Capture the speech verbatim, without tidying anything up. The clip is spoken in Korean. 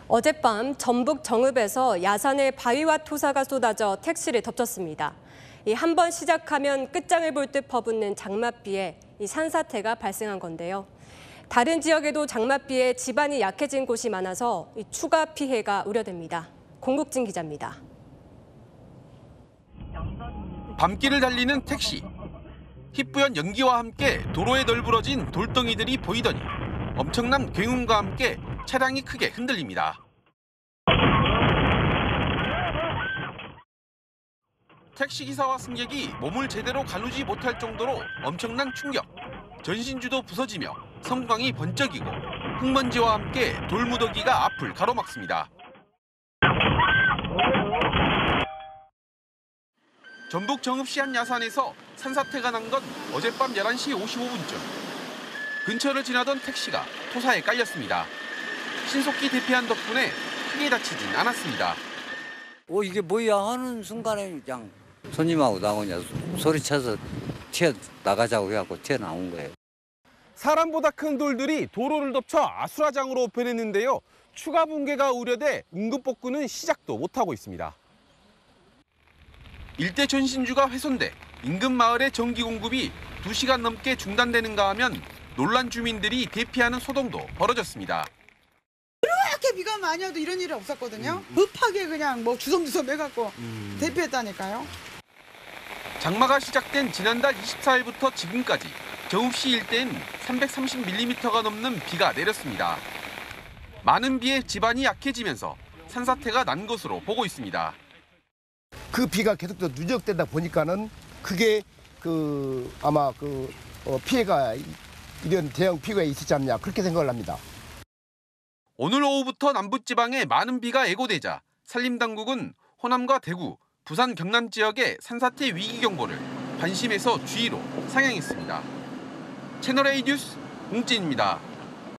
어젯밤 전북 정읍에서 야산의 바위와 토사가 쏟아져 택시를 덮쳤습니다. 한 번 시작하면 끝장을 볼 듯 퍼붓는 장맛비에 이 산사태가 발생한 건데요. 다른 지역에도 장맛비에 지반이 약해진 곳이 많아서 이 추가 피해가 우려됩니다. 공국진 기자입니다. 밤길을 달리는 택시. 희뿌연 연기와 함께 도로에 널브러진 돌덩이들이 보이더니 엄청난 굉음과 함께 차량이 크게 흔들립니다. 택시기사와 승객이 몸을 제대로 가누지 못할 정도로 엄청난 충격. 전신주도 부서지며 섬광이 번쩍이고 흙먼지와 함께 돌무더기가 앞을 가로막습니다. 전북 정읍시 한 야산에서 산사태가 난 건 어젯밤 열한 시 오십오 분쯤. 근처를 지나던 택시가 토사에 깔렸습니다. 신속히 대피한 덕분에 크게 다치진 않았습니다. 어, 이게 뭐야 하는 순간에 그냥 손님하고 나 그냥 소리쳐서 튀어나가자고 해갖고 튀어나온 거예요. 사람보다 큰 돌들이 도로를 덮쳐 아수라장으로 변했는데요. 추가 붕괴가 우려돼 응급복구는 시작도 못하고 있습니다. 일대 전신주가 훼손돼 인근 마을의 전기 공급이 두 시간 넘게 중단되는가 하면 놀란 주민들이 대피하는 소동도 벌어졌습니다. 그렇게 비가 많이 와도 이런 일이 없었거든요. 음. 급하게 그냥 뭐 주섬주섬 해갖고 음. 대피했다니까요. 장마가 시작된 지난달 이십사 일부터 지금까지 정읍시 일대엔 삼백삼십 밀리미터가 넘는 비가 내렸습니다. 많은 비에 지반이 약해지면서 산사태가 난 것으로 보고 있습니다. 그 비가 계속 누적되다 보니까는 그게 그 아마 그 어 피해가 이런 대형 피해가 있었지 않냐 그렇게 생각을 합니다. 오늘 오후부터 남부지방에 많은 비가 예고되자 산림당국은 호남과 대구, 부산 경남 지역의 산사태 위기 경보를 관심에서 주의로 상향했습니다. 채널A 뉴스 공진입니다.